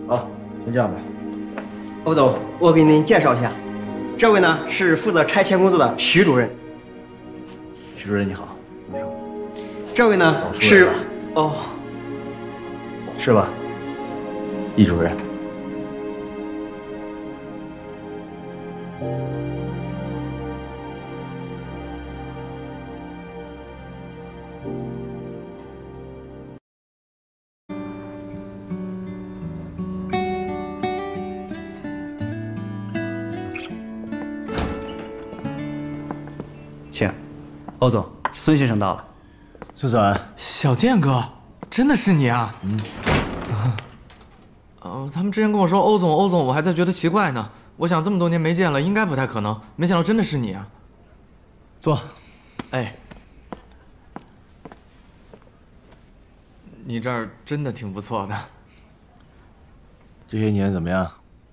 好，先这样吧。 欧总，我给您介绍一下，这位呢是负责拆迁工作的徐主任。 徐主任你好。你好。 这位呢是哦， 是吧？易主任。 请，欧总，孙先生到了。 孙孙， 小健哥，真的是你啊？他们之前跟我说欧总，欧总，我还在觉得奇怪呢。我想这么多年没见了，应该不太可能，没想到真的是你啊。 坐。 哎，你这儿真的挺不错的。 这些年怎么样？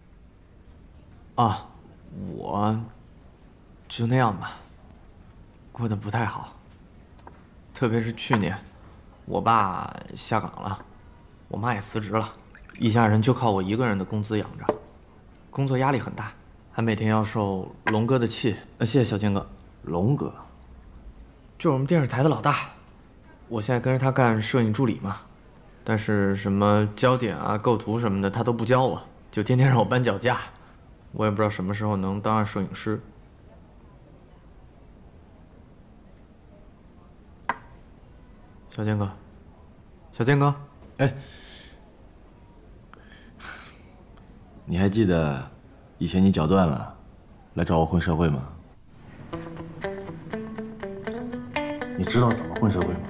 啊，我就那样吧，过得不太好。特别是去年，我爸下岗了，我妈也辞职了，一家人就靠我一个人的工资养着，工作压力很大，还每天要受龙哥的气。谢谢小健哥。 龙哥， 就是我们电视台的老大，我现在跟着他干摄影助理嘛，但是什么焦点啊、构图什么的他都不教我，就天天让我搬脚架，我也不知道什么时候能当上摄影师。小健哥，小健哥， 哎，你还记得以前你脚断了，来找我混社会吗？你知道怎么混社会吗？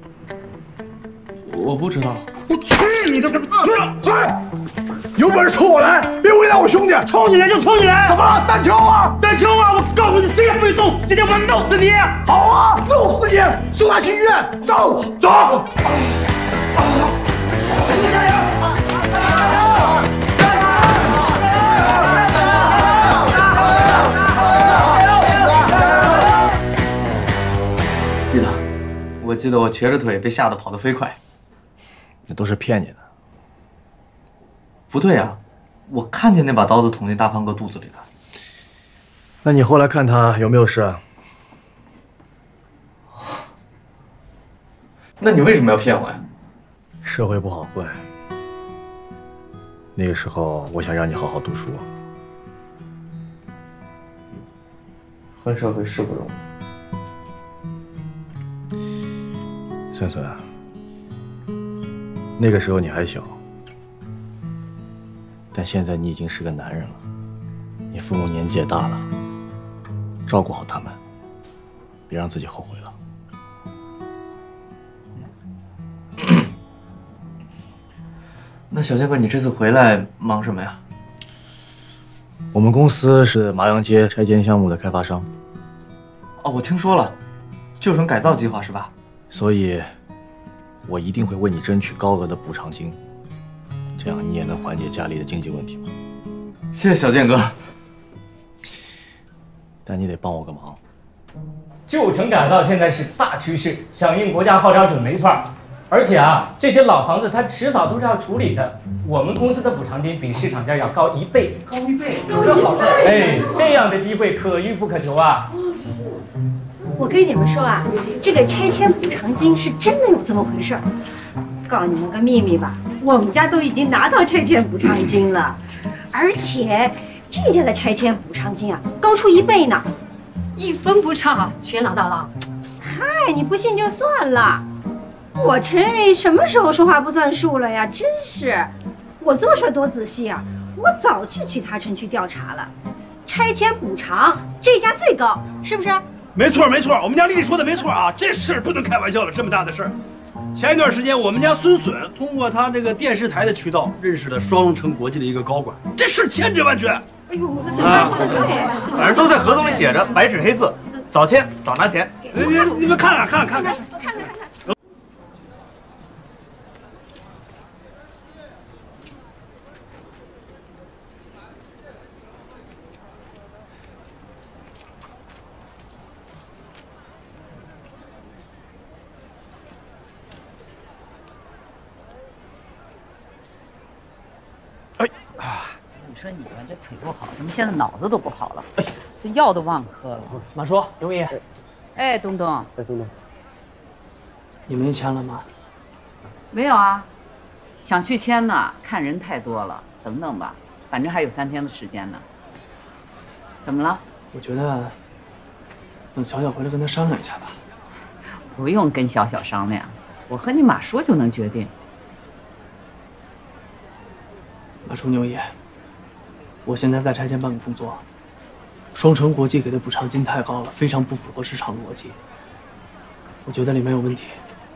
我不知道。 我去你的！去！有本事冲我来，别为难我兄弟！冲你来就冲你来！怎么了？单挑啊！单挑啊！我告诉你，谁也不许动！今天我要弄死你！好啊，弄死你！送他去医院！走走！加油！ 我记得我瘸着腿被吓得跑得飞快。 那都是骗你的。 不对啊，我看见那把刀子捅进大胖哥肚子里了。 那你后来看他有没有事啊？ 那你为什么要骗我呀？ 社会不好混。那个时候，我想让你好好读书。 混社会是不容易。 孙孙，那个时候你还小，但现在你已经是个男人了，你父母年纪也大了，照顾好他们，别让自己后悔了。 那小健哥，你这次回来忙什么呀？ 我们公司是麻阳街拆迁项目的开发商。 哦，我听说了，旧城改造计划是吧？ 所以，我一定会为你争取高额的补偿金，这样你也能缓解家里的经济问题嘛。 谢谢小健哥， 但你得帮我个忙。 旧城改造现在是大趋势，响应国家号召准没错。而且啊，这些老房子它迟早都是要处理的。我们公司的补偿金比市场价要高1倍，高1倍，有这好事！哎，这样的机会可遇不可求啊。 我跟你们说啊，这个拆迁补偿金是真的有这么回事儿。告诉你们个秘密吧，我们家都已经拿到拆迁补偿金了，而且这家的拆迁补偿金啊，高出1倍呢 ，1分不差，全拿到了。 嗨，你不信就算了，我城里什么时候说话不算数了呀？真是，我做事多仔细啊，我早去其他城区调查了，拆迁补偿这家最高，是不是？ 没错没错，我们家丽丽说的没错啊，这事儿不能开玩笑了，这么大的事儿。前一段时间，我们家孙孙通过他这个电视台的渠道认识了双龙城国际的一个高管，这事千真万确。 哎呦， 反正都在合同里写着，白纸黑字，早签早拿钱。 你们看看。 你说你们这腿不好，怎么现在脑子都不好了？这药都忘喝了。 马叔，刘姨， 哎，东东， 哎，东东， 你没签了吗？ 没有啊，想去签呢，看人太多了，等等吧，反正还有3天的时间呢。怎么了？ 我觉得等小小回来跟他商量一下吧。 不用跟小小商量，我和你马说就能决定。 马叔，牛爷，我现在在拆迁办工作，双城国际给的补偿金太高了，非常不符合市场逻辑。我觉得里面有问题。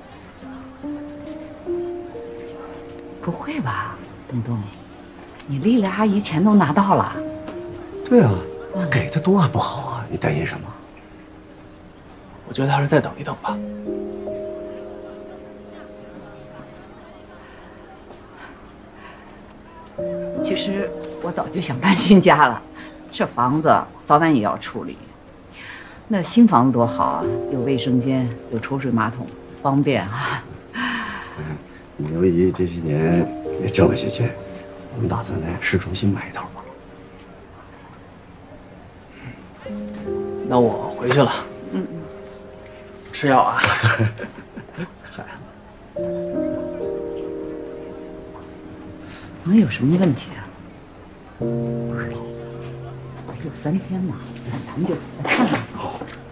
不会吧，东东，你丽丽阿姨钱都拿到了？ 对啊，给的多还不好啊？你担心什么？ 我觉得还是再等一等吧。 其实我早就想搬新家了，这房子早晚也要处理。那新房子多好啊，有卫生间，有抽水马桶，方便啊。 刘姨这些年也挣了些钱，我们打算在市中心买一套吧。 那我回去了。吃药啊。 能有什么问题啊？不知道，还有3天呢，那咱们就再看看。好。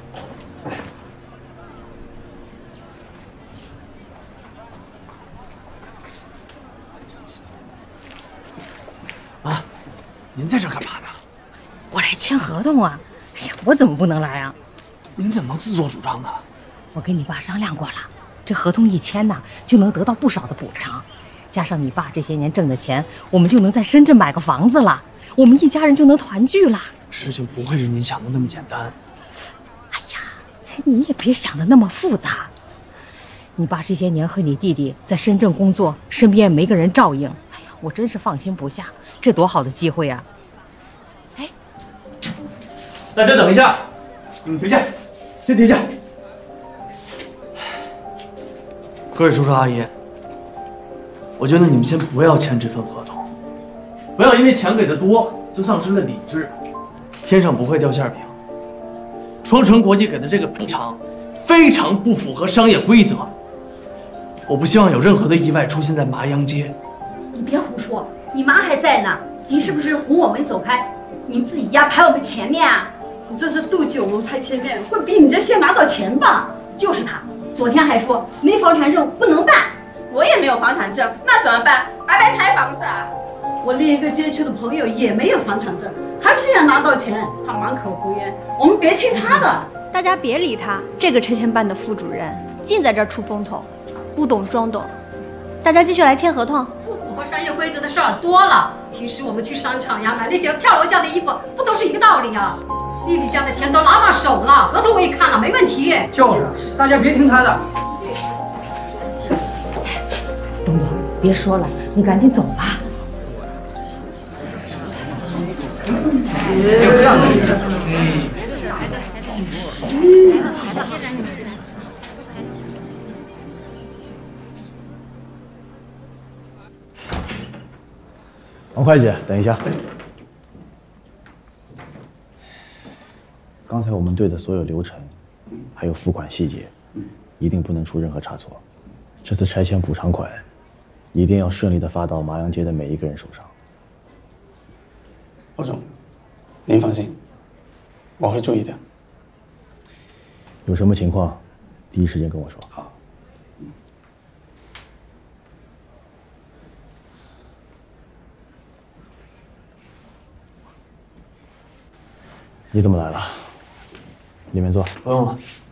妈，您在这干嘛呢？ 我来签合同啊！哎呀，我怎么不能来啊？ 您怎么能自作主张呢？ 我跟你爸商量过了，这合同一签呢，就能得到不少的补偿，加上你爸这些年挣的钱，我们就能在深圳买个房子了，我们一家人就能团聚了。 事情不会是您想的那么简单。 哎呀，你也别想的那么复杂。你爸这些年和你弟弟在深圳工作，身边也没个人照应，哎呀，我真是放心不下。这多好的机会啊！哎， 大家等一下，你们停下，先停下。 各位叔叔阿姨，我觉得你们先不要签这份合同，不要因为钱给的多就丧失了理智。天上不会掉馅饼。双城国际给的这个补偿非常不符合商业规则，我不希望有任何的意外出现在麻阳街。 你别胡说，你妈还在呢，你是不是哄我们走开？你们自己家排我们前面啊？ 你这是妒忌我们排前面，会比你这先拿到钱吧？ 就是他，昨天还说没房产证不能办。 我也没有房产证，那怎么办？白白拆房子啊！我另一个街区的朋友也没有房产证，还不是想拿到钱？他满口胡言，我们别听他的。 大家别理他，这个拆迁办的副主任净在这儿出风头，不懂装懂。大家继续来签合同。 不符合商业规则的事儿多了，平时我们去商场呀买那些跳楼价的衣服，不都是一个道理啊？丽丽家的钱都拿到手了，合同我也看了，没问题。 就是，大家别听他的。 东东，别说了，你赶紧走吧。 有这样的人。 王会计，等一下。刚才我们对的所有流程，还有付款细节，一定不能出任何差错。这次拆迁补偿款，一定要顺利的发到麻阳街的每一个人手上。 包总，您放心，我会注意的。 有什么情况，第一时间跟我说。 好。 你怎么来了？里面坐。 不用了。